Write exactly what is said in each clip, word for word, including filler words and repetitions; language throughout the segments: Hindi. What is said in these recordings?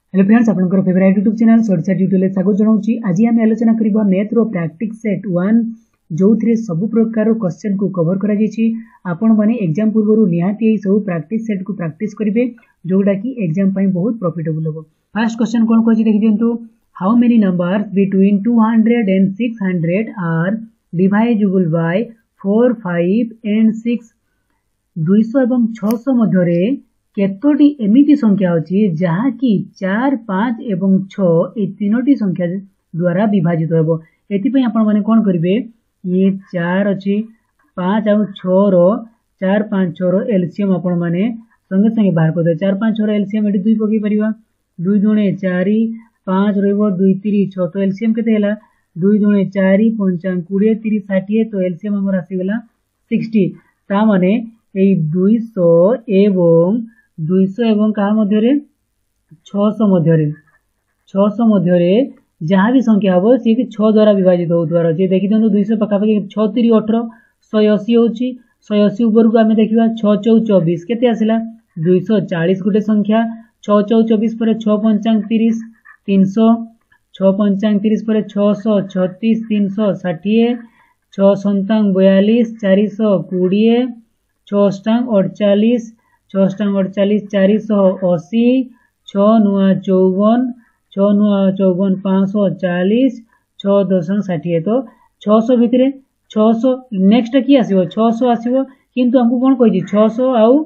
हेलो फ्रेंड्स, आपनकर favourite YouTube channel shortcut tutorial स्वागत जनाउची। आज आम आलोचना करबा मैथ रो प्रैक्टिस सेट वन जो थ्रे सब प्रकार क्वेश्चन को कवर करा जायछि। आपण माने एग्जाम पूर्वरु निहाती एई सब प्रैक्टिस सेट को प्रैक्टिस करिवे जोडा की एग्जाम पई बहुत प्रॉफिटेबल होबो। फर्स्ट क्वेश्चन कोन कहछि देखि दियंतु। How many numbers between two hundred and six hundred are divisible by four, five and six. दो सौ एवं छह सौ मध्य रे केतोटी एमिति संख्या अछि जहा की चार, पाँच एवं छह ए तीनोटी संख्या द्वारा विभाजित हेबो। एति पई आपण माने कोन करिवे, ये चार अछि, पाँच आ छह रो चार, पाँच, छह रो एलसीएम आपण माने संगे संगे बाहर कर दे। चार, पाँच, छह रो एलसीएम एटी दुई पकई परिबा। दुई दुणे चार, पाँच रहइबो दुई तीन छह, तो एलसीएम केते हैला दुई दुणे चार, पंचांग बीस, तीस, साठ, तो एलसीएम हमर आसी गेला साठ। ता माने एई दो सौ एवं दो सौ एवं कहा मध्य रे छह सौ मध्य रे छह सौ मध्य रे जहाँ भी संख्या हम सी छह द्वारा विभाजित होतार अच्छे। देखी दिखाँ दुई पखापाखि छह तीन अठर, शहे अशी होची। शहे अशी उपरको आम देखा छह चौ चौबीस केते आसला दुई सौ चालीस गोटे संख्या। छह चौ चौबीस पर छह पंचांग तीस तीन सौ, छह पंचांग तीस पर छह सौ छत्तीस, तीन सौ षाठिए, छह सन्तांग बयालीस, चार सौ कोड़े, छह अष्टांग अड़चालीस, छह अष्टांग अड़चालीस, चार सौ अशी, छह नुआ चौवन, छह नुआ चौवन पाँच सौ चालीस, छह दशंग षाठिए। तो छह सौ भितर छह सौ नेक्स्ट कि आसो छह सौ आसो, किंतु हमको कौन कही छह सौ आउ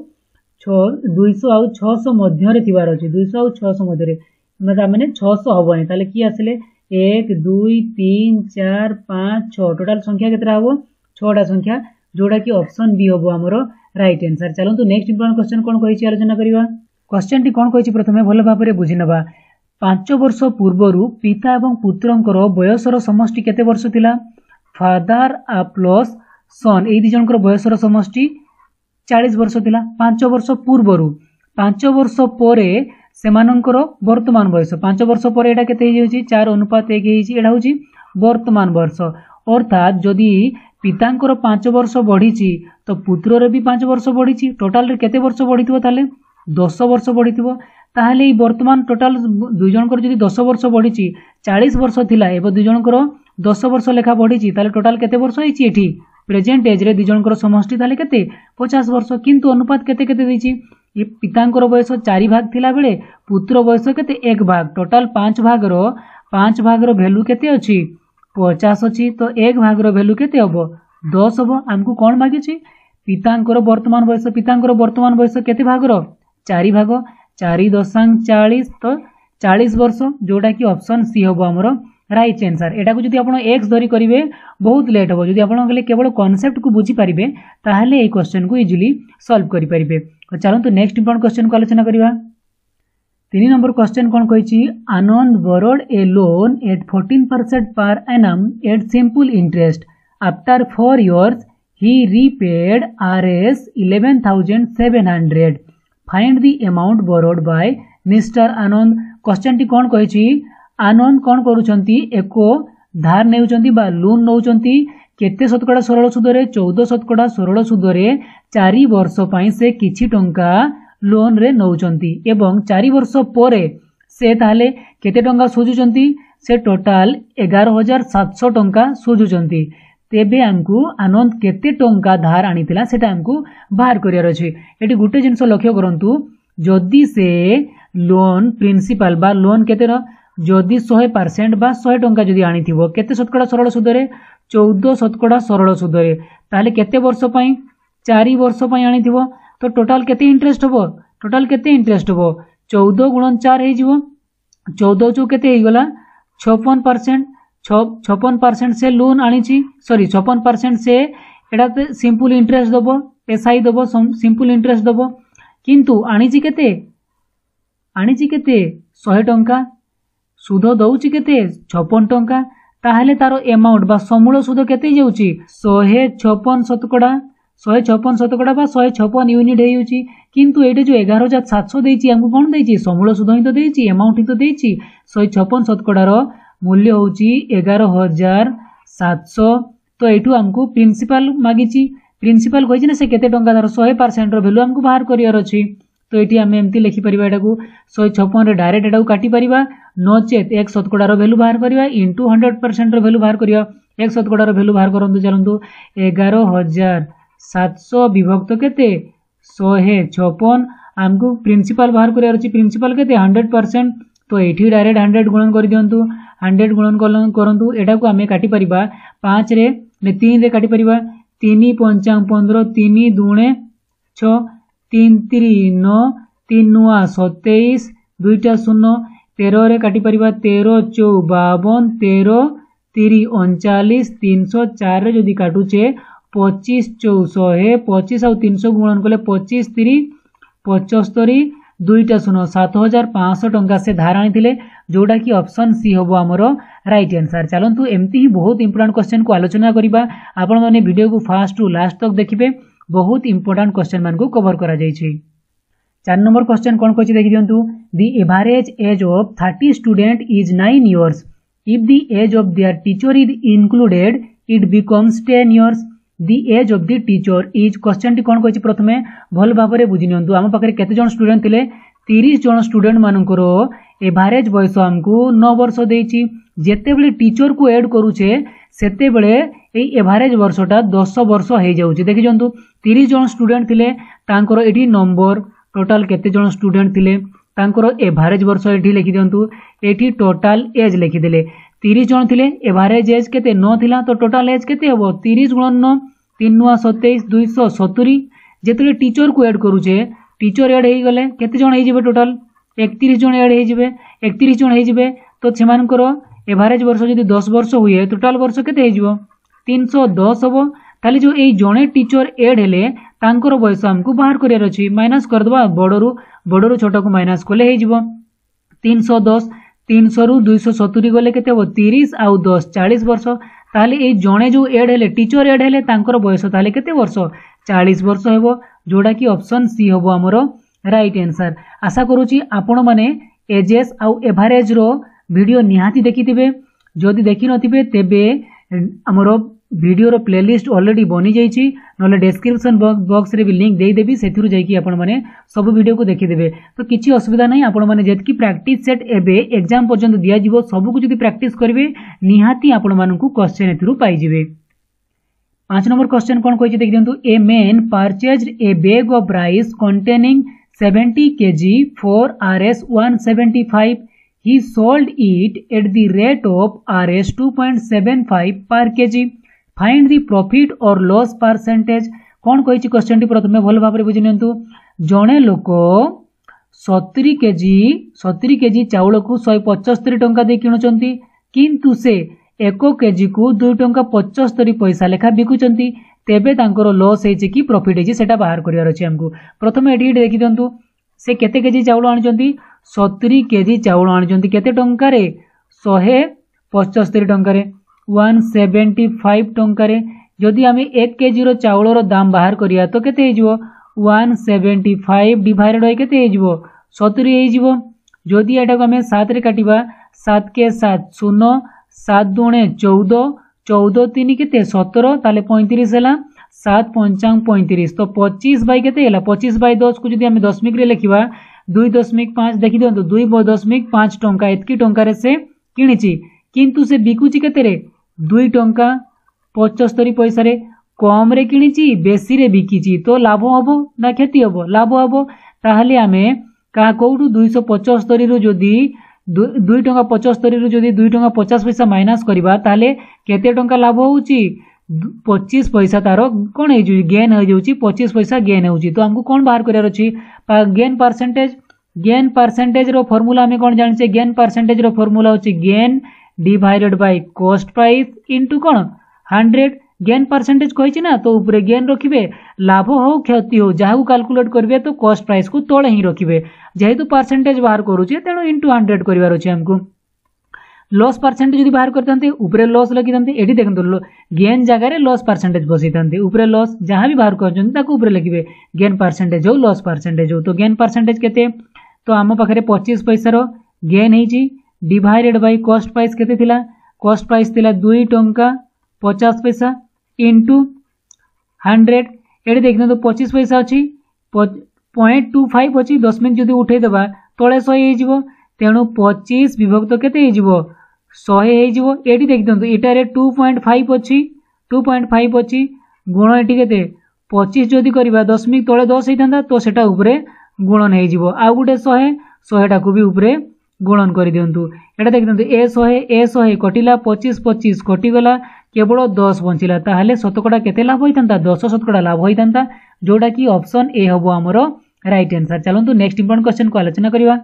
दुई सौ आउ छह सौ मध्य थिबार अच्छे। दुई सौ आउ छह सौ मध्य मैंने छह सौ हेनी ताले कि आसिले एक, दुई, तीन, चार, पाँच, छह टोटाल संख्या केतरा हम छटा संख्या जोड़ा कि ऑप्शन बी हम आमर राइट आंसर। चलतु नेक्स्ट इंपोर्टेंट क्वेश्चन कौन कही आलोचना करवा। क्वेश्चन टी कौन कही प्रथमे भल भाव में बुझी नवा। पांच वर्ष पूर्वर पिता एवं पुत्रंकर बयसर समष्टि केते वर्ष थिला। फादर आ प्लस सन ए दिजनकर बयसर समष्टि चालीस वर्ष थिला पांच वर्ष पूर्वर। पांच वर्ष परे सेमानंकर वर्तमान बयस पांच वर्ष पर एटा केते हो जाउची चार अनुपात एक हेची। एटा होची वर्तमान वर्ष। अर्थात जदि पितांकर पांच वर्ष बढ़ी तो पुत्रर भी पांच वर्ष बढ़ी। टोटाल रे केते वर्ष बढ़ी ताले दस वर्ष बढ़ी। ताहले वर्तमान टोटाल दुई जनकर जदि दस वर्ष बढ़ी चालीस वर्ष थिला एवं दुई जनकर दस वर्ष लेखा बढ़ी ताले टोटाल केते वर्ष होईची एठी प्रेजेंट एज रे दुई जनकर समष्टि ताले केते पचास वर्ष। किंतु अनुपात केते केते देइची ये पितांकर बयस चारि भाग थिला बेले पुत्र बयस केते एक भाग। टोटाल पांच भाग रो पांच भाग रो वैल्यू केते अछि पचास अछि। तो एक भाग रो वैल्यू केते हबो दस हबो। हमको कौन मागिछि पितांकर वर्तमान बयस पितांकर वर्तमान बयस केते भाग रो चारि भाग चारि दशांग चालीस। तो चालीस वर्ष जोड़ा कि ऑप्शन सी हम आमर राइट आंसर। एटा को जदि आपण एक्स धरी करिवे बहुत लेट हो। जदि आपण गले केवल कांसेप्ट को बुझी पारिबे ताहले ए क्वेश्चन को इजीली सॉल्व करि परिबे। चलंतु नेक्स्ट इंपोर्टेंट क्वेश्चन को आलोचना करिवा। तीन नंबर क्वेश्चन कौन कही Anand borrowed a loan at fourteen percent per annum at simple interest. After four years he repaid rs eleven thousand seven hundred. Find the amount borrowed by mister Anand. Question टी कौन कही आनंद कौन करुछंती एको धार नेउचंती बा लोन नौचंती केते शतकड़ा सरल सुदरे चौदह शतकड़ा सरल सुदरे चारि वर्ष पई से किछि टंका लोन रे नौचंती एवं चारि वर्ष परे से ताले केते टंका सुझुचंती से टोटाल एगार हजार सात सौ टंका सुझुचंती। तेबे हमको आनंद केते टंका धार आनीतिला सेटा हमको बाहर करियार अछि। एटी गुटे जिंस लक्ष्य करंतु जदि से लोन प्रिंसिपल बा लोन केते र जदि सौ परसेंट बा सौ टंका जदि आनीथिबो केते शतकड़ा सरल सुदरे चौदह शतकड़ा सरल सुदरे ताले केते वर्ष पई चारि वर्ष पई आनीथिबो। तो टोटाल केते इंटरेस्ट हबो टोटाल केते इंटरेस्ट हबो चौदह गुणन चार हे जिवो। चौदह चौ केते हे गला छप्पन परसेंट छप्पन परसेंट से लोन आनी सॉरी छप्पन परसेंट से एटा सिंपल इंटरेस्ट दबो एसआई दबो सिंपल इंटरेस्ट दबो। किंतु आनी केते आनी केते सौ टंका सुध दउची केते छप्पन टंका। ताहले तारो अमाउंट बा समूल सुध केते जाउची सौ छप्पन शतकड़ा सौ छप्पन शतकड़ा बा सौ छप्पन यूनिट हेउची। किंतु एटे जो एगार हजार सात सौ देइची हमको कौन देइची समूल सुध ही तो देइची अमाउंट ही तो देइची। सौ छप्पन शतकड़ा रो मूल्य होची एगार हजार सात सौ। तो एठू हमको प्रिंसिपल मागिची प्रिंसिपल कही से केते टंका धर सौ परसेंट रो वैल्यू हमको बाहर करियार अछि। तो ये आम एमती लिखिपर यहाँ शहे छपन डायरेक्ट एटा काटी पारिबा नचेत एक शतकड़ार भैल्यू बाहर करवा इंटू हंड्रेड परसेंट भैल्यू बाहर करवा एक शतकड़ार भैल्यू बाहर करते चलतु एगार हजार सातश विभक्त केते शहे छपन आमको प्रिंसिपल बाहर करार अच्छी प्रिंसिपल केते हंड्रेड परसेंट तो ये डायरेक्ट हंड्रेड गुणन कर दिंतु हंड्रेड गुणन करूँ यहाँ को आम काटी पारिबा पाँच रे तीन रे काटी पारिबा तीन पंचांग पंद्रह तीन दुणे छ तीन त्री नौ तीन नुआ सतैश दुईटा शून्य तेरह रे काटी पारिबा तेरह चौ बावन तेरह तीरी अणचाश तीन सौ चार रे जदि काटुचे पच्चीस चौ शहे पच्चीस आउ तीन सौ गुणन कले पच्चीस तीरी पचस्तरी दुईटा शून्य सात हजार पाँच टंका से धार आनी जोटा कि ऑप्शन सी हम आमर राइट आंसर। चलतु एमती ही बहुत इंपोर्टेंट क्वेश्चन को आलोचना करबा आपण माने वीडियो को फास्ट टू लास्ट तक देखिए बहुत इंपोर्टेंट क्वेश्चन मान को कवर करा जाय छै। चार नंबर क्वेश्चन कौन कहछि देखि दियंतु the average age of thirty student is nine years if the age of their teacher is included it becomes ten years the age of the teacher is question टी कौन कहछि प्रथमे भल भाबरे बुझि नियंतु आम पाखरे केते जण स्टूडेंट थिले तीस जण स्टूडेंट मानकर एवरेज बयस आमको नौ वर्ष देछि जेते बेले टीचर को ऐड करूचे सेते बेले ए एवरेज वर्षटा दस वर्ष हो जाउछि देखि जंतु तीस जण स्टूडेंट थिले तांकर एठी नंबर टोटल केते जण स्टूडेंट थिले तांकर एवरेज वर्ष एठी लिखि दियंतु एठी टोटल एज लिखि देले तीस जण थिले एवरेज एज केते नौ थिला तो टोटल एज केते हबो तीस गुणन नौ तीन नुआ सतैश दुई सौ सत्तरी जेते टीचर को ऐड करूचे टीचर एड हो गले केते जण हो टोटल एकतीस जण एड हो एकतीस जण हो तो सेमानकर एवरेज वर्ष जदि दस वर्ष हुए टोटाल वर्ष केते हो तीन सौ दस हम ताले जो ये जड़े टीचर एड हेले तांकर बयस आमको बाहर करार अच्छी माइनस करदे बड़रू बड़रू छोट को माइनस कले हो तीन सौ दस तीन सौ रु दुई सौ सतुरी गले केते हो तीस आउ दस चालीस वर्ष ताले ये जड़े जो एड हेले टीचर एड हेले तांकर बयस ताले केते वर्ष चालीस वर्ष हेबो जोड़ा कि ऑप्शन सी हम आमर राइट आंसर। आशा करुच्ची आपण माने एजेस आउ एवरेज रो वीडियो निहाती देखिथिबे जदि देखि नथिबे तेबे आमर वीडियो रो प्लेलिस्ट ऑलरेडी बनी जाइछि नले डिस्क्रिप्शन बॉक्स रे भी लिंक देई देबी सेथिरु जाइकि आपण माने सब वीडियो को देखिदेबे तो किछि असुविधा नहीं आपण माने जेतकी प्रैक्टिस सेट एबे एग्जाम पर्यंत दिया जिवो सब को जदि प्रैक्टिस करिवे निहाती आपण मानकु क्वेश्चन एथिरु पाई जिवे। पांच नंबर क्वेश्चन कौन कहि देख दियंतु a man purchased a bag of rice containing seventy kg for Rs one seventy five he sold it at the rate of R S two point seven five per kg find the profit or loss percentage कौन कहि क्वेश्चन टी प्रथमे भल भाबरे बुझि नियंतु जणे लोक सत्तरी केजी सत्तरी केजी चाउल को एक सौ पचहत्तर टंका दे किणुचंती किंतु से एक केजी को दो टंका पचहत्तर पैसा लेखा बिकुचंती तेबे तांकर लॉस हेछि कि प्रॉफिट हेछि सेटा बाहर करियार अछि हमकु प्रथमे एठी देखि दियंतु से केते केजी चाउल आनिचंती सत्तरी केजी चाउल आनिचंती केते टंका रे एक सौ पचहत्तर टंका रे एक सौ पचहत्तर टंका रे जदि आमे एक केजी रो चाउल रो दाम बाहर करिया तो केते हेजिवो एक सौ पचहत्तर डिवाइडेड बाय केते हेजिवो सत्तरी हेजिवो जदि एटा को आमे सात रे काटिबा सात के सात शून्य सात दुणे चौदह चौदह तीन केते सत्रह ताले पैंतीस हला सात पंचांग पैंतीस तो पच्चीस बै केते हला पच्चीस बै दस को जदि आमे दशमिक रे लिखिबा दुई दशमिक पाँच देखि दियंतु दुई दशमिक पाँच टंका एतकी टंका रे से किनिछि किंतु से बिकुछि केते रे दुई टंका पचहत्तर पैसा रे कम रे किनिछि बेसी रे बिकिछि तो लाभ हबो ना क्षति हबो लाभ हबो ताहले आमे का कोउटु दुई सौ पचहत्तर रु जदि दुई टंका पचहत्तर रु जदि दुई टंका पचास पैसा माइनस करबा ताहले केते टंका लाभ होउछि पच्चीस पैसा तार कौन हो गेन हो जाऊँगी पच्चीस पैसा गेन हो तो हमको कौन बाहर करार अच्छी गेन परसेंटेज गेन परसेंटेज रो फॉर्मूला हमें कौन जाने गेन परसेंटेज रो फॉर्मूला होची gain divided by cost price into कौन हंड्रेड गेन परसेंटेज कही ना तो ऊपर गेन रखिए लाभ हो क्षति हो जहाँ कैलकुलेट करेंगे तो कॉस्ट प्राइस को तले ही रखिए जेहेतु परसेंटेज बाहर करुचे तेणु इंटू हंड्रेड करार अच्छे हमको लॉस परसेंटेज यदि बाहर करते ऊपर लॉस लगी ये देखो गेन जगह लॉस परसेंटेज बसई था ऊपर लॉस जहाँ भी बाहर कर लिखे गेन परसेंटेज हो लॉस परसेंटेज हो तो गेन परसेंटेज केते तो आम पाखे पच्चीस पैसार गेन होती डिवाइडेड बाय कॉस्ट प्राइस केते थिला कॉस्ट प्राइस थिला दुई टंका पचास पैसा इंटू हंड्रेड ये देखते तो पच्चीस पैसा अच्छी पॉइंट टू फाइव अच्छी दशमिक जदि उठेदेवा तले शहे हो तेणु पच्चीस विभक्त केते हो शहे हो ये देखी दिखाँ इटारे टू पॉइंट फाइव अच्छी टू पॉइंट फाइव अच्छी गुण ये के पच्चीस जदि करवा दशमिक तले दस होता तो सेटा उपरे गुणन हो आउ गोटे शहे शहेटा को भी उपरे गुणन कर दिंतु एटा देखी दिखाँ ए शहे ए शहे कटिला पच्चीस पच्चीस कटिगला केवल दस बंचला ताहले शतकड़ा केते लाभ होता दस शतकड़ा लाभ होता जोटा कि ऑप्शन ए हम आमर राइट आंसर। चलतु नेक्स्ट इंपोर्टेंट क्वेश्चन को आलोचना करवा।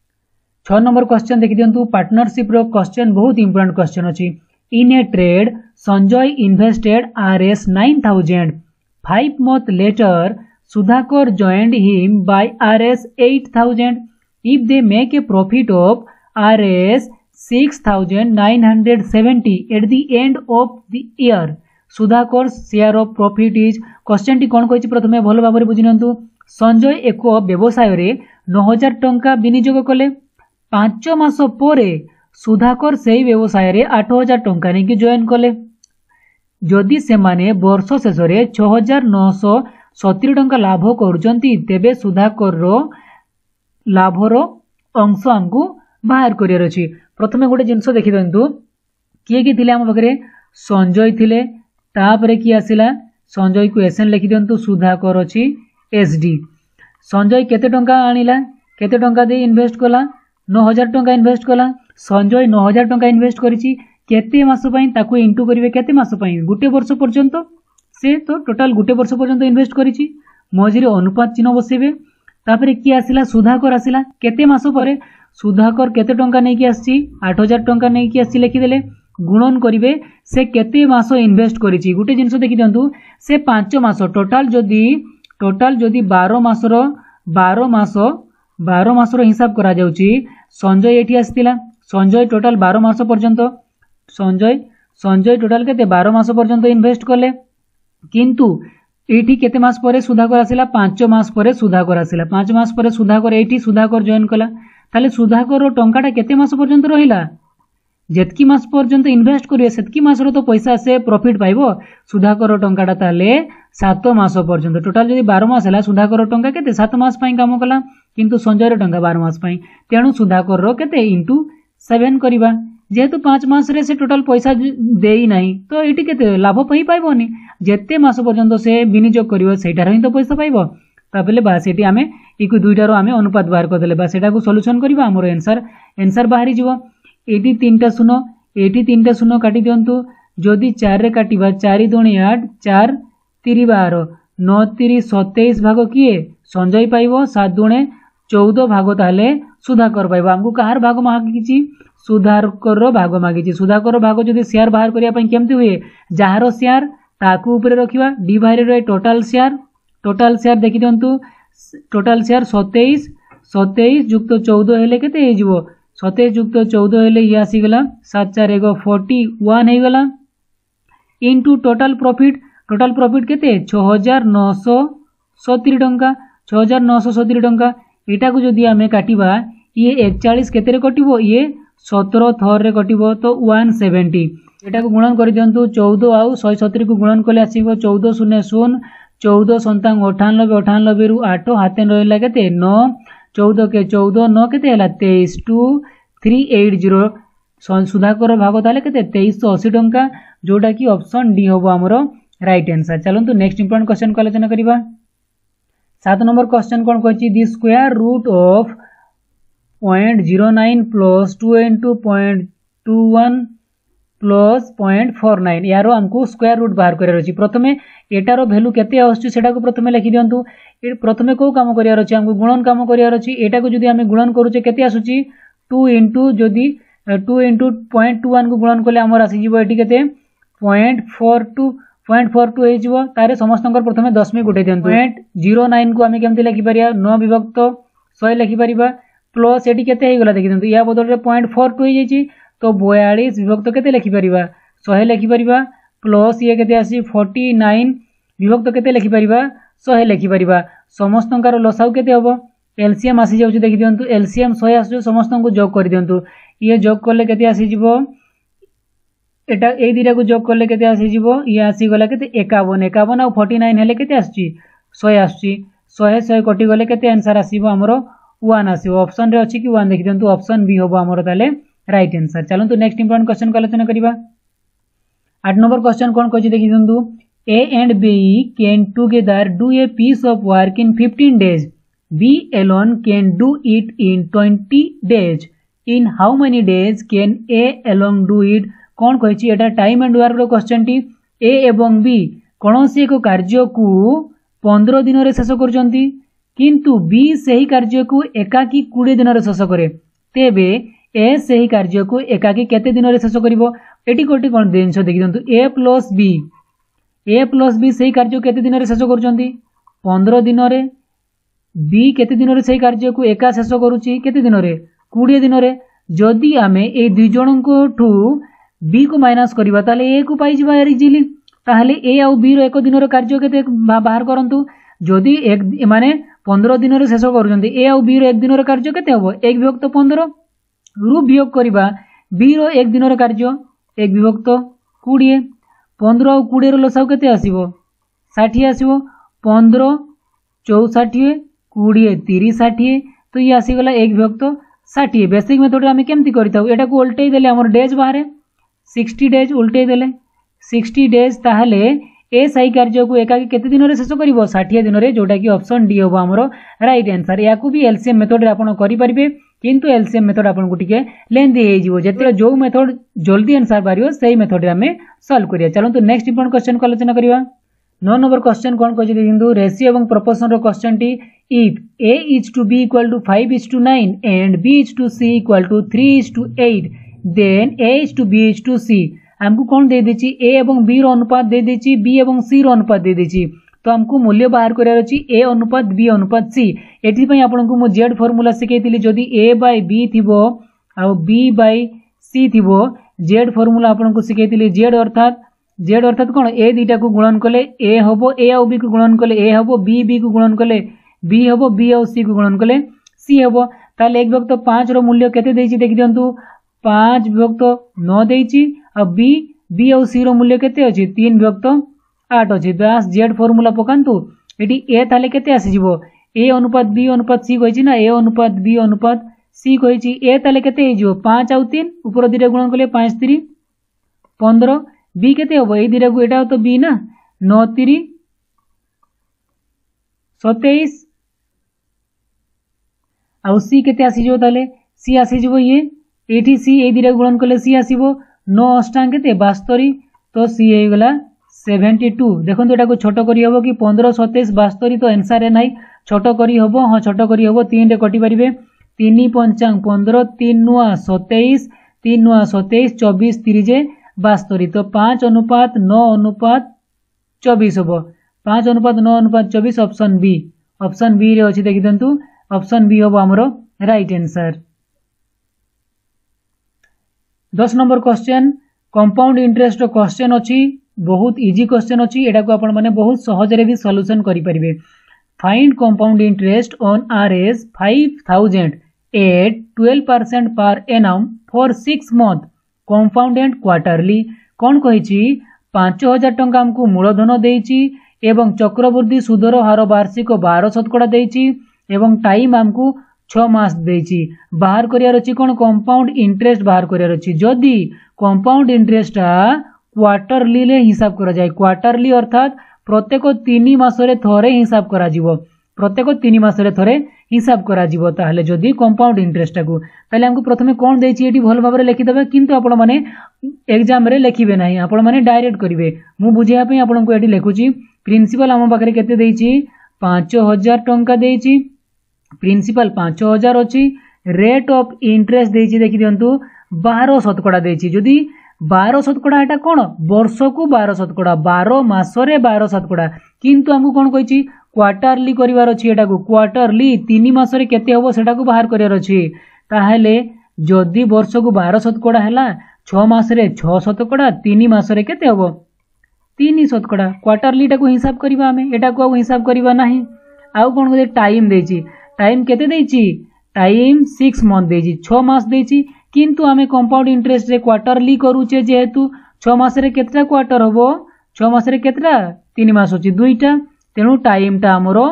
छह नंबर क्वेश्चन देखी दिंतु पार्टनरशिप रो क्वेश्चन बहुत इंपोर्टेंट क्वेश्चन अच्छी। In a trade Sanjay invested R S nine thousand five month later Sudhakar joined him by R S eight thousand if they make a profit of R S six thousand nine hundred seventy eight the end of the year Sudhakar share of profit is question टी कौन कही प्रथम भल भाव बुझी नियंतु। संजय एक व्यवसाय रे नौ हजार टंका विनियोग कले पांच मास परे सुधाकर से व्यवसाय रे आठ हजार टंका नहीं जॉइन कले जदि से माने वर्ष शेष रे छह हजार नौश सतुरी टंका लाभ करुचंती तेबे सुधाकर रो लाभर अंश आमको बाहर करियर अछि। प्रथमे गोटे जिनस देखि दिंतु किए कि थिले आम पाखरे संजय थिले तापरे कि आसिला संजय को एसएन लिखि दिंतु सुधाकर अछि एसडी संजय केते टंका आनिला केते टंका दे इन्वेस्ट कला नौ हजार टंका इन्वेस्ट कला संजय नौ हजार टंका इन्वेस्ट करिछि केते मास पई ताकू इंटू करिवे केते मास पई गुटे वर्ष पर्यंत से तो टोटल गुटे वर्ष पर्यंत इन्वेस्ट करिछि मझिरे अनुपात चिन्ह बसेबे तापरे कि आसिला सुधाकर आसिला केते मास परे सुधाकर केते टंका नहीं कि आछि आठ हजार टंका नहीं कि आछि लिखि देले गुणन करिवे से केते मास इन्वेस्ट करिछि गुटे जिंस देखि दियंतु से पांच मास टोटल जदी टोटल जदी बारह मासर बारह मास बारह मासर हिसाब करा जाउची संजय एठी आस्तिला संजय टोटल बारह मास पर्यंत संजय संजय टोटल केते बारह मास पर्यंत इन्वेस्ट कले किंतु एठी केते मास परे सुधाकर आसिला पांच मास परे सुधाकर आसिला पांच मास परे सुधाकर एठी सुधाकर जॉइन कला ताले सुधाकर टंकाटा केते मास पर्यंत रहिला जेतकी मास पर्यंत इन्वेस्ट करिवे सेतकी मासर तो पैसा से प्रॉफिट पाइबो सुधाकर टंकाटा ताले सात मास पर्यंत टोटल जदि बारह मास हला सुधाकर टंका केते सात मास पई काम कला किंतु संजय रो टंका बारह मास पई तेणु सुधाकर रो केते इंटू सेवन करबा जेहेतु पांच मास रे से टोटल पैसा देई नाही तो एटी केते लाभ पई पाइबोनी जेते मास पर्यंत से विनियोग करिवो सेटार ही तो पैसा पाइबो ताबले बा सेटी आमे इकु दुईटारो आमे अनुपात बाहर कर देले बा सेटा को सॉल्यूशन करबा हमर आंसर आंसर बाहरी जीवो एटी तीनटा शून्य एटी तीनटा शून्य काटी दियंतु जदि चार रे काटिबा चार दुणी आठ चार तीन बारह नौ तीन सत्ताईस भाग किए संजय पाइबो सात दुणे चौदह भाग ताले सुधाकर पाइबो हमको कहार भाग मागिछि सुधाकर रो भाग मागिछि सुधाकर रो भाग जदि शेयर बाहर करिया पई केमति हुए जहार शेयर ताकू ऊपर रखिबा divided by total share total share देखि दियंतु टोटल शेयर सत्ताईस सत्ताईस युक्त चौदह हेले केते हे जिवो सत्ताईस युक्त चौदह हेले ये आसी गला सात चार एगो इकतालीस हे गला into total profit total profit केते छह हजार नौ सौ सत्तरी टंका छह हजार नौ सौ सत्तरी टंका एटा को जदि आमे काटिबा ये इकतालीस केते रे कटिबो ये सत्रह थर रे कटिबो तो एक सौ सत्तर एटा को गुणन कर दियंतु चौदह आउ एक सौ सत्तर को गुणन कले आसीबो चौदह शून्य शून्य चौदह सन्तांग अठानबे अठानबे रु आठ हाथे रहिला केते नौ चौदह के चौदह नौ केते हला तेईस two three eight zero Sudhakar भाग ताले केते तेईस सौ अस्सी टंका जोटा कि ऑप्शन डी होबो हमरो राइट आंसर। चलंतु नेक्स्ट इंपोर्टेंट क्वेश्चन को आलोचना करिबा। सात नंबर क्वेश्चन कोन कहछि the square root of zero point zero nine plus two into zero point two one plus zero point four nine यारो हमको स्क्वायर रूट बाहर करियर अछि प्रथमे एटारो वैल्यू केते आछी सेटा को प्रथमे लिखि दियंतु ए प्रथमे को काम करियर अछि हमको गुणन काम करियर अछि एटा को जदी हमें गुणन करूचे केते आछुची टू into जदी two into zero point two one को गुणन करले हमर आसी जीवो एटी केते zero point four two zero point four two हे जीवो तारे समस्तंकर प्रथमे दशमिक उठे दियंतु zero point zero nine को हमें केमते लिखि परिया नौ विभक्त सौ लिखि परिबा प्लस एटी केते हे गला देखि दियंतु या बदल रे zero point four two हे जेची तो बयालीस विभक्त केते लिखि परिबा सौ लिखि परिबा प्लस ये केते आसी उनचास विभक्त केते लिखि परिबा सौ लिखि परिबा समस्तंकर लसाउ केते होबो एलसीएम आसी जाउची देखि दियंतु एलसीएम सौ आसी समस्तन को जोग कर दियंतु ये जोग करले केते आसी जिवो एटा ए दिरा को जोग करले केते आसी जिवो ये आसी गला केते इक्यावन इक्यावन और उनचास हेले केते आसी सौ आसी शहे शहे कटिगले केते आंसर आसीबो हमरो वन आसीबो ऑप्शन रे अछि कि वन देखि दियंतु ऑप्शन बी होबो हमरो ताले राइट आंसर। चलंतु नेक्स्ट इंपोर्टेंट क्वेश्चन को आलोचना करिबा। आठ नंबर क्वेश्चन कोन कहछि देखि दियंतु A and B can together do a piece of work in fifteen days. B alone can do it in twenty days. In how many days can A alone do it? कौन कहिछि एटा टाइम एंड वर्क रो क्वेश्चन टी A एवं B कोनोसी एक कार्य को पंद्रह दिन रे शेष करजंती किंतु B सही कार्य को एकाकी बीस दिन रे शेष करे तेबे A सही कार्य को एकाकी केते दिन रे शेष करिवो एटी कोटी कोन दिनस देखि दंतु A plus B A plus B सही कार्य केते दिन रे शेष करजंती पंद्रह दिन रे B केते दिन रे सही कार्य को एका शेष करूची केते दिन रे बीस दिन रे जदि आमे ए दुई जणन को ठू B को माइनस करबा ताले A को पाई जिबा इजिली ताहले A आउ B रो एक दिन रो कार्य केते बाहर करंतु जदि एक माने पंद्रह दिन रे शेष करूचंती A आउ B रो एक दिन रो कार्य केते हबो एक विभक्त पंद्रह रु वियोग करबा B रो एक दिन रो कार्य एक विभक्त बीस पंद्रह आउ बीस रो लसाउ केते आसीबो साठ आसीबो पंद्रह चौसठ बीस तीस साठ तो ये आसी गला एक विभक्त साठ बेसिक मेथड रे हम केमती करताउ एटा को उल्टेई देले हमर डेज बाहर साठ डेज उल्टेई देले साठ डेज ताहले ए सही कार्य को एकाकी केते दिन रे शेष करिवो साठ दिन रे जोटा कि ऑप्शन डी होबो हमरो राइट आंसर। या को भी एलसीएम मेथड रे आपण करि परिबे किंतु एलसीएम मेथड आपण को टिके लेंदी हे जिवो जेते जो मेथड जल्दी आंसर बारियो सही मेथड रे हमें सॉल्व करिया। चलो तो नेक्स्ट इंपोर्टेंट क्वेश्चन को आलोचना करिवा। नौ नंबर क्वेश्चन कोन कहै दिंदु रेशियो एवं प्रोपोर्शन रो क्वेश्चन टी if A is to B equal to five is to nine and B is to C equal to three is to eight then A is to B is to C हमको कौन दे देची A एवं B रो अनुपात दे देची B एवं C रो अनुपात दे देची तो हमको मूल्य बाहर करिया अछि A अनुपात B अनुपात C एठी पई आपन को मो Z फार्मूला सिखैतिली जदी A by B थिबो आ B by C थिबो Z फार्मूला आपन को सिखैतिली Z अर्थात Z अर्थात कोन A दीटा को गुणन कले A हबो A आ B को गुणन कले A हबो B B को गुणन कले B हबो B आ C को गुणन कले C हबो ताले एक विभक्त पाँच रो मूल्य केते देछि देखि दियंतु पाँच विभक्त नौ देछि आ B B आ C रो मूल्य केते अछि तीन विभक्त आठ अछि बस Z फार्मूला पकांतु एटी A ताले केते आसी जिवो A अनुपात B अनुपात C कहिछि ना A अनुपात B अनुपात C कहिछि A ताले केते हिजो पाँच आ तीन ऊपर दिरे गुणन कले पाँच तीन पंद्रह B केते हबो ए दिरे को एटा तो B ना नौ तीन सत्ताईस आउ C केते आसी जो ताले C आसी जो ये एटी C ए दिरे गुणन कले C आसीबो नौ अष्टांग केते बास्तरी तो C हे गला बहत्तर देखंतु एटा को छोटो करी हबो कि पंद्रह सत्ताईस बास्तरी तो आंसर रे नाही छोटो करी हबो हां छोटो करी हबो तीन रे कटि परिबे तीन पंचांग पंद्रह तीन नुआ सत्ताईस तीन नुआ सत्ताईस चौबीस त्रिजे बास्तरी तो पाँच अनुपात नौ अनुपात चौबीस हबो पाँच अनुपात नौ अनुपात चौबीस ऑप्शन बी ऑप्शन बी रे अछि देखि दंतु ऑप्शन बी होबो हमरो राइट आंसर। दस नंबर क्वेश्चन कंपाउंड इंटरेस्ट रो क्वेश्चन अछि बहुत इजी क्वेश्चन अछि एटा को आपण माने बहुत सहज रे भी सॉल्यूशन करि परिबे। Find compound interest on RS five thousand at twelve percent per annum for six month compound and quarterly कोन कहिछि पाँच हज़ार टंका हमकु मूलधन देइछि एवं चक्रवृद्धि सुदर हार वार्षिक बारह शतकड़ा देइछि एवं टाइम हमकु छह मास देइछि बाहर करियार अछि कोन कंपाउंड इंटरेस्ट बाहर करियार अछि जदी कंपाउंड इंटरेस्ट क्वार्टरली ले हिसाब करा जाय क्वार्टरली अर्थात प्रत्येक तीन मास रे थरे हिसाब करा जिवो प्रत्येक तीन मास रे थरे हिसाब करा जिवो ताहले जदी कंपाउंड इंटरेस्ट को ताले हमकु प्रथमे कोन देइछि एटी भल भाबरे लिखि देबे किंतु आपण माने एग्जाम रे लिखिबे नाही आपण माने डायरेक्ट करिवे मु बुझिया पे आपण को एटी लिखुची प्रिंसिपल हम पाखरे केते देइछि पाँच हज़ार टंका देइछि प्रिंसिपल पाँच हज़ार अछि रेट ऑफ इंटरेस्ट देइछि देखि दियंतु बारह शतकड़ा देइछि जदी बारह शतकड़ा एटा कोन वर्ष को बारह शतकड़ा बारह मास रे बारह शतकड़ा किंतु हमकु कोन कहिछि क्वार्टरली करिवार अछि एटा को क्वार्टरली तीन मास रे केते होबो सेटा को बाहर करिवार अछि ताहेले जदी वर्ष को बारह शतकड़ा हैला छह मास रे छह शतकड़ा तीन मास रे केते होबो तीन शतकड़ा क्वार्टरली टा को हिसाब करबा हमें एटा को हिसाब करबा नाही आउ कोन को टाइम देछि टाइम केते देछि टाइम सिक्स मंथ देछि छह मास देछि किंतु हमें कंपाउंड इंटरेस्ट रे क्वार्टरली करूचे जेहेतु छह मास रे केतरा क्वार्टर होबो छह मास रे केतरा तीन मास अछि दुईटा तेनु टाइम टा हमरो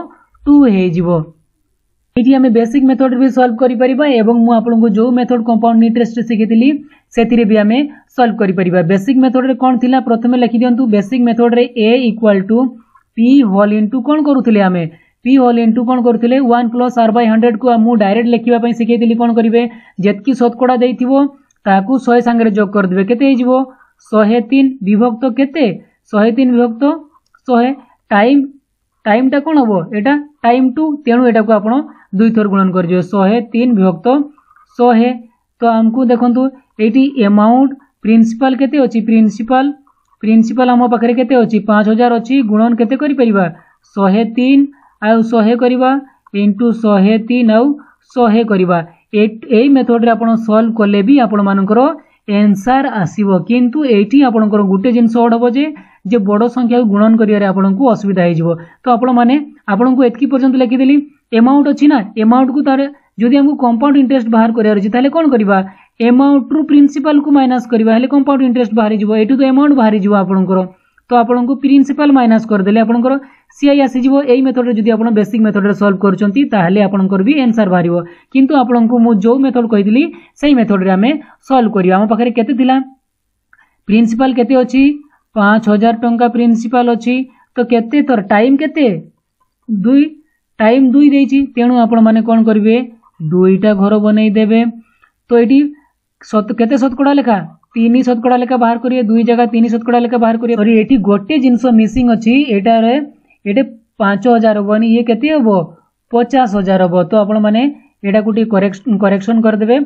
टू हो ये आम बेसिक मेथड भी सॉल्व करि परिबा एवं मु आपनको जो मेथड कंपाउंड इंटरेस्ट शिखिली से भी आम सॉल्व करि परिबा। बेसिक मेथड रे कौन थिला प्रथमे लिखि दियंतु बेसिक मेथड रे a equal to p whole into कौन करूथिले आमे p होल इनटू कौन करूथिले one plus r by hundred को मु डायरेक्ट लिखिबा पई शिखैतिली कौन करिवे जेतकी शतकड़ा देइथिबो ताकू सौ संगे जोग कर देबे केते हिजबो सौ तीन विभक्त केते सौ तीन विभक्त सौ टाइम टाइम टा कौन हबो एटा टाइम टू तेणु एटा को आपण दुई थर गुणन कर दियो सौ तीन विभक्त सौ तो हमको देखंतु एटी अमाउंट प्रिंसिपल केते अछि प्रिंसिपल प्रिंसिपल हम पाखरे केते अछि पाँच हज़ार अछि गुणन केते करि परिबा सौ तीन आ सौ करिबा इनटू सौ तीन आ सौ करिबा एई मेथड रे आपण सॉल्व करले भी आपण मानकर आंसर आसीबो किंतु एठी आपणकर गुटे जिंस ओड हबो जे जे बड़ संख्या को गुणन करियारे आपणको असुविधा हे जिवो तो आपण माने आपणको एतकी पर्यंत लिखि देली अमाउंट अछि ना अमाउंट को तारे जदि हमको कंपाउंड इंटरेस्ट बाहर करियार अछि ताले कोन करिबा अमाउंट रु प्रिंसिपल को माइनस करिबा हेले कंपाउंड इंटरेस्ट बाहर जिवो एटू तो अमाउंट बाहर जिवो आपणकर तो आपणको प्रिंसिपल माइनस कर देले आपणकर सीआई आसी जिवो एई मेथड रे जदि आपण बेसिक मेथड रे सॉल्व करचंती ताहले आपणकर भी आंसर बाहरिबो किंतु आपणको मु जो मेथड कहिदिली सेही मेथड रे हमें सॉल्व करिया हम पाखरे केते थिला प्रिंसिपल केते अछि पाँच हज़ार टंका प्रिंसिपल अछि तो केते तर टाइम केते दुई टाइम दुई देछि तेणु आपण माने कोन करिवे दुईटा घर बनै देबे तो एटी सत केते शतकड़ा लेखा तीन शतकड़ा लेखा बाहर करिए दुई जगह तीन शतकड़ा लेखा बाहर करिए सॉरी एटी गोटे जिंस मिसिंग अछि एटा रे एटे पाँच हज़ार बनी ये केते हबो पचास हज़ार हबो तो आपण माने एटा कुटी करेक्शन करेक्शन कर देबे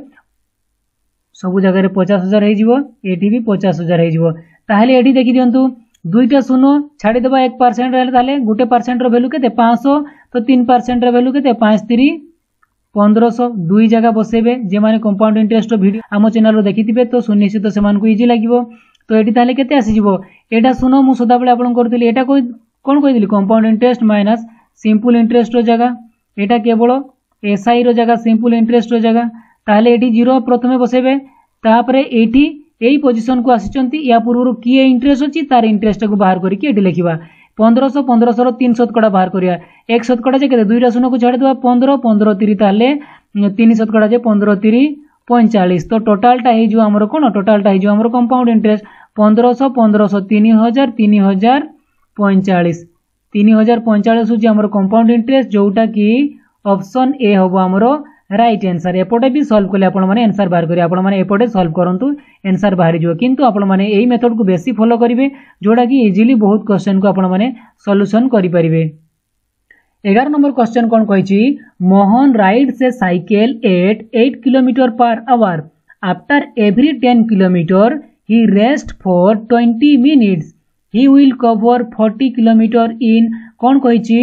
सब जगह रे पचास हज़ार हे जिवो एटी भी पचास हज़ार हे जिवो ताहले एटी देखि दियंतु दुईटा शून्य छाड़ी देबा एक परसेंट रहले ताले गुटे परसेंट रो वैल्यू केते पाँच सौ तो तीन परसेंट रो वैल्यू केते पाँच तीन पंद्रह सौ दुई जगह बसेबे जे माने कंपाउंड इंटरेस्ट वीडियो आम चैनल रो देखिथिबे तो सुनिश्चित से मान को इजी लागिवो तो एटी ताले केते आसी जिवो एटा शून्य मु सदा बेले आपण करथिली एटा कोइ कोन कहि दिली compound interest minus simple interest रो जगह एटा केवल एसआई रो जगह सिंपल इंटरेस्ट रो जगह ताले एटी जीरो प्रथमे बसेबे तापरे एटी एई पोजीशन को आसीचंती या पूर्व किए इंटरेस्ट अछि तार इंटरेस्ट को बाहर करिके एटी लिखिबा पंद्रह सौ पंद्रह सौ तीन शतकड़ा बाहर करिया एक शतकड़ा जे केते दुईटा शून्य को छाड़ी देबा पंद्रह पंद्रह तीन ताले तीन शतकड़ा जे पंद्रह तीन पैंतालीस तो टोटल टा हे जो हमर कोन टोटल टा हे जो हमर कंपाउंड इंटरेस्ट पंद्रह सौ पंद्रह सौ तीन हज़ार तीन हज़ार पैंतालीस तीन हज़ार पैंतालीस जे हमर कंपाउंड इंटरेस्ट जोटा कि ऑप्शन ए हबो हमर राइट आंसर एपटे भी सॉल्व करले आपण माने आंसर बाहर करिया आपण माने एपटे सॉल्व करंतु आंसर बाहर जो किंतु आपण माने एही मेथड को बेसी फॉलो करिवे जोडा कि इजीली बहुत क्वेश्चन को आपण माने सॉल्यूशन करि परिवे। ग्यारह नंबर क्वेश्चन कोन कहिछि Mohan rides a cycle at आठ kilometre per hour after every ten kilometre he rest for twenty minutes he will cover forty kilometre in कोन कहिछि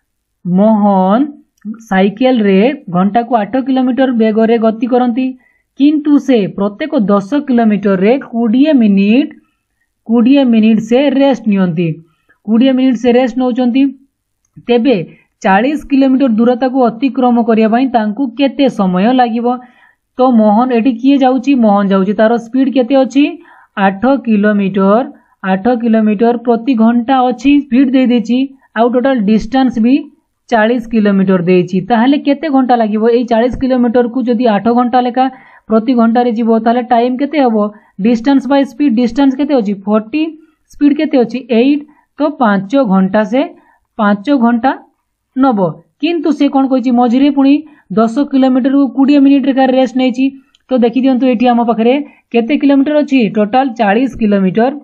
मोहन साइकेल रे घंटा को आठ किलोमीटर बेग रे गति करंती किंतु से प्रत्येक दस किलोमीटर रे बीस मिनिट बीस मिनिट से रेस्ट नियंती बीस मिनिट से रेस्ट नौचंती तेबे चालीस किलोमीटर दूरता को अतिक्रम करिया पई तांकू केते समय लागिवो तो मोहन एटी किए जाउची मोहन जाउची तारो स्पीड केते अछि आठ किलोमीटर आठ किलोमीटर प्रति घंटा अछि स्पीड दे देची आउ टोटल डिस्टेंस भी चालीस किलोमीटर देची ताहले केते घंटा लागिवो एई चालीस किलोमीटर को जदी आठ घंटा लेका प्रति घंटा रे जीवो ताहले टाइम केते हबो डिस्टेंस बाय स्पीड डिस्टेंस केते अछि चालीस स्पीड केते अछि आठ तो पाँच घंटा से पाँच घंटा नबो किंतु से कोन कहिछि मझिरे पुनी दस किलोमीटर को बीस मिनिट रे रेस्ट नेछि तो देखि दियंतु एठी हम पाखरे केते किलोमीटर अछि टोटल चालीस किलोमीटर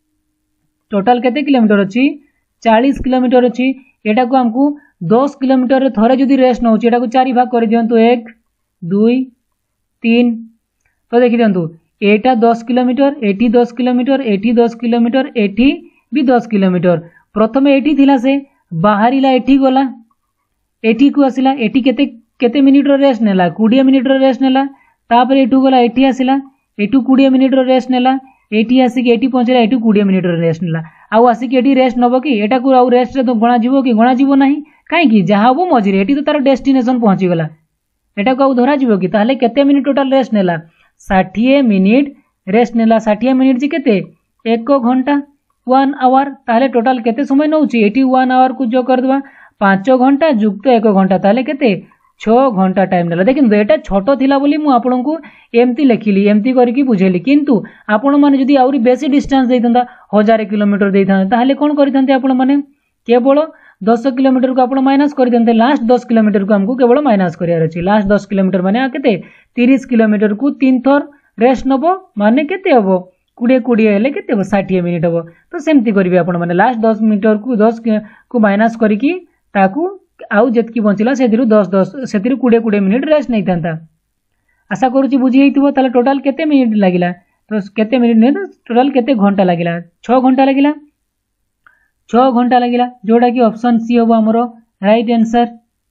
टोटल केते किलोमीटर अछि चालीस किलोमीटर अछि एटा को हमकु दस किलोमीटर रे थरे जदी रेस्ट नउछि एटा को चारि भाग कर दियंतु एक दुई तीन तो देखि दियंतु एटा दस किलोमीटर एठी दस किलोमीटर एठी दस किलोमीटर एठी भी दस किलोमीटर प्रथमे एठी थिला से बाहरिला एठी गला एठी को आसिला एठी केते केते मिनिट रो रेस्ट नेला बीस मिनिट रो रेस्ट नेला तापर एठू गला एठी आसिला एठू बीस मिनिट रो रेस्ट नेला एठी आसी के एठी पहुंचला एठू बीस मिनिट रो रेस्ट नेला आउ आसी के एठी रेस्ट नबो कि एटा को आउ रेस्ट रे तो गणा जीवो कि गणा जीवो नाही काहे कि जहा हो मझिरे एठी तो तार डेस्टिनेशन पहुंची गला एटा को आउ धरा जीवो कि ताहले केते मिनिट टोटल रेस्ट नेला साठ मिनिट रेस्ट नेला साठ मिनिट जी केते एक घंटा वन आवर ताहले टोटल केते समय नउची एटी वन आवर को जो कर दवा पांच घंटा जुक्त एक घंटा ताले केते छह घंटा टाइम नेला। देखिन एटा छोटो थिला बोली मु आपन को एमती लिखिली एमती करके बुझेली, किंतु आपण माने जदी आउरी बेसी डिस्टेंस देइतंदा हजार किलोमीटर देइतंदा ताले कोन करितंते आपण माने केवल दस किलोमीटर को आपण माइनस कर देते, लास्ट दस किलोमीटर को हमको केवल माइनस करियार अछि। लास्ट दस किलोमीटर माने केते तीस किलोमीटर को तीन थर रेस्ट नबो माने केते हबो बीस बीस हेले केते हबो साठ मिनिट हबो। तो सेमती करिवे आपण माने लास्ट दस मीटर को दस को माइनस करिकी ताकू आउ जेतकी बंचिला सेदिरु दस दस सेदिरु बीस बीस मिनिट रेस्ट नै थांता। आशा करूची बुझी हेतिबो। ताले टोटल केते मिनिट लागिला, तो केते मिनिट नै टोटल केते घंटा लागिला, छह घंटा लागिला, छह घंटा लगिला, जोड़ा कि ऑप्शन सी हम आमर right answer.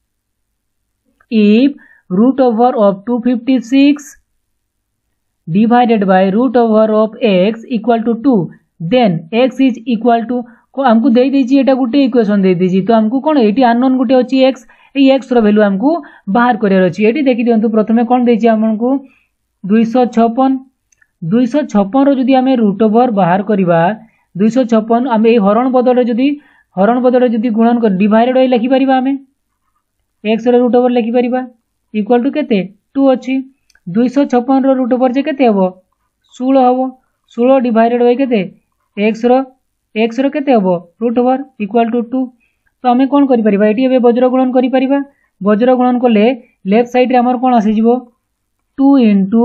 If root over of two fifty six divided by root over of X equal to two then X is equal to हमको दे दीजिए एटा गुटे इक्वेशन दे दीजिए। तो हमको कौन एटी अननोन गुटे अछि एक्स, ए एक्स रो वैल्यू हमको बाहर करियर अछि। एटी देखि दियंतु प्रथमे कोन देछि हमको दो सौ छप्पन दो सौ छप्पन रो जदी हमें रूट ओवर बाहर करिबा दो सौ छप्पन आम ये हरण बदल जदि हरण बदल जदि गुणन कर डिवाइडेड बाय लिखि परिबा हमें एक्स रो रूट ओवर लिखि परिबा इक्वल टू केते टू अछि। दो सौ छप्पन रो रूट ओवर जे केते हबो सोलह हबो, सोलह डिवाइडेड बाय केते एक्स रो एक्स रो केते हबो root over equal to two. तो हमें कोन करि परिबा एटी एबे वज्र गुणन करि परिबा। वज्र गुणन करले लेफ्ट साइड रे हमर कोन आसी जिवो टू इनटू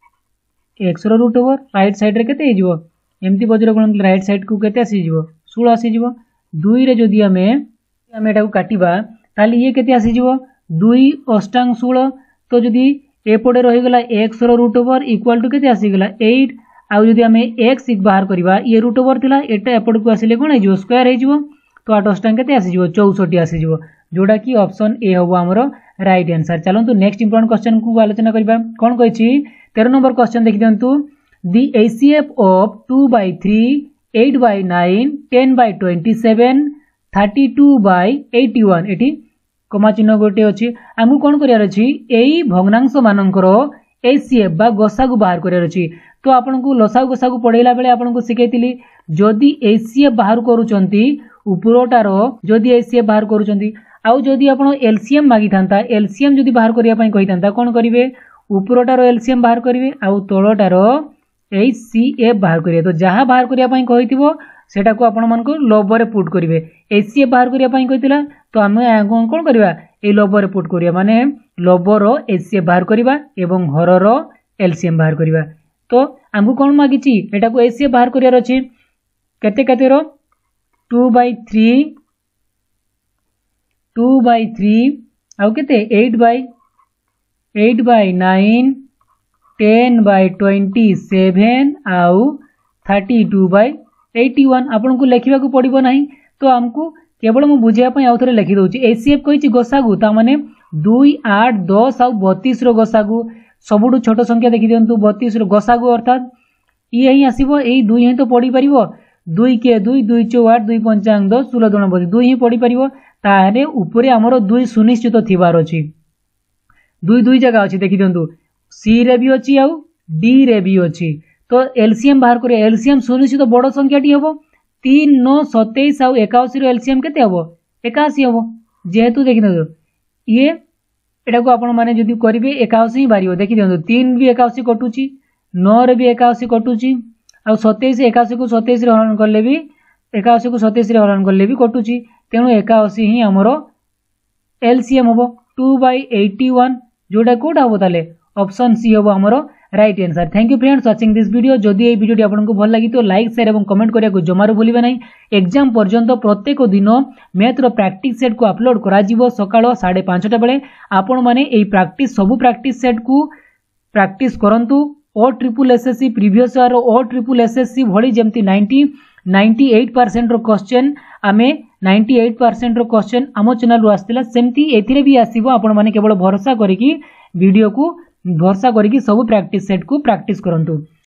एक्स रो रूट ओवर, राइट साइड रे केते हे जिवो एमती वज्र गुणन राइट साइड को केते आसी जिवो सोलह आसी जिवो। दुई रे जदी हमें हमें एटा को काटिबा ताली ये केते आसी जिवो दुई अष्टांग सोलह। तो जदी एपटे रही गला एक्स रो रूट ओवर इक्वल टू केते आसी गला आठ। आ जदी हमें एक्स बाहर करबा ये रूट ओवर थिला एटा एपट को आसीले कोन हे जिवो स्क्वायर हे जिवो। तो आठ अष्टांग केते आसी जिवो चौसठ आसी जिवो, जोडा कि ऑप्शन ए हबो हमरो राइट आंसर। चलंतु नेक्स्ट इंपोर्टेंट क्वेश्चन को आलोचना करबा। कोन कहिछि तेरह नंबर क्वेश्चन देखि दियंतु The H C F of two by three, eight by nine, ten by twenty-seven, thirty-two by eighty-one एटी कमा चिन्ह गोटे अछि। हमहु कोन करियार अछि एई भग्नांश मानकर H C F बा गसागु बाहर करियार अछि। तो आपन को लसागु गसागु पढेला बेले आपन को सिखैतिली जदी H C F बाहर करूचंती उपरोटार जदी H C F बाहर करूचंती आउ जदी आपन L C M मागी थांता L C M जदी बाहर करिया पई कहि थांता कोन करिवे उपरोटार L C M बाहर करिवे आउ तळटार H C F बाहर करिए। तो जहाँ बाहर करिया पई कहिथिबो सेटा को आपण मन को लबर रे पुट करिवे। H C F बाहर करिया पई कहितिला तो हमें कोन कोन करिवा ए लबर रे पुट करिया माने लबर रो H C F बाहर करिवा एवं हर रो L C M बाहर करिवा। तो हमहु कोन मागिछि एटा को H C F बाहर करियार अछि केते केते रो two by three two by three आउ केते eight by eight by nine ten by twenty seven आउ thirty two by eighty one आपन को लिखिबा को पड़िबो नाही। तो हमको केवल मु बुझिया पई आउ थरे लिखि दउची H C F कहिछि गसागु ता माने दो आठ दस आउ बत्तीस रो गसागु सबुडु छोट संख्या देखि दियंतु बत्तीस रो गसागु अर्थात ये ही आसीबो एई दुई ही तो पड़ी परिबो दुई के दुई दुई चौ आठ दुई पंचांग दस सोलह दुण बत्तीस दुई ही पड़ी परिबो। ताहे ऊपरे हमरो दुई सुनिश्चित थिबार अछि दुई दुई जगह अछि देखि दियंतु सी रे भी अछि आउ डी रे भी अछि। तो एलसीएम बाहर करे एलसीएम सुनिश्चित बड़ संख्या टी हबो तीन नौ सत्ताईस आउ इक्यासी रो एलसीएम केते हबो इक्यासी हबो। जेहेतु देखि न ये एटा को आपण माने जदी करिवे इक्यासी ही बारियो देखि दियंतु तीन भी इक्यासी कटुची नौ रे भी इक्यासी कटुची आउ सत्ताईस इक्यासी को सत्ताईस रे हरण करले भी इक्यासी को सत्ताईस रे हरण करले भी कटुची तेनु इक्यासी ही हमरो एलसीएम हबो टू बाय एटी वन जोटा कोड हबो ताले ऑप्शन सी हबो हमरो right answer. Thank you friends watching this video. जदि ए वीडियोटी आपनको भल लागि तो लाइक शेयर एवं कमेंट करिया को जमारो भूलिबे नै। एग्जाम पर्यंत प्रत्येक दिन मैथ रो प्रैक्टिस सेट को अपलोड करा जिवो सकाळ साढ़े पाँच टा बेले आपण माने एई प्रैक्टिस सब प्रैक्टिस सेट को प्रैक्टिस करंतु। O triple SSC previous year O triple SSC भली जेमती नाइंटी नाइंटी एट परसेंट रो क्वेश्चन आमे नाइंटी एट परसेंट रो क्वेश्चन आमो चैनल रो आस्तिला सेमती एथिरे भी आसीबो। आपण माने केवल भरोसा करिकि वीडियो को भरोसा करिकि सब प्रैक्टिस सेट को प्रैक्टिस करंतु।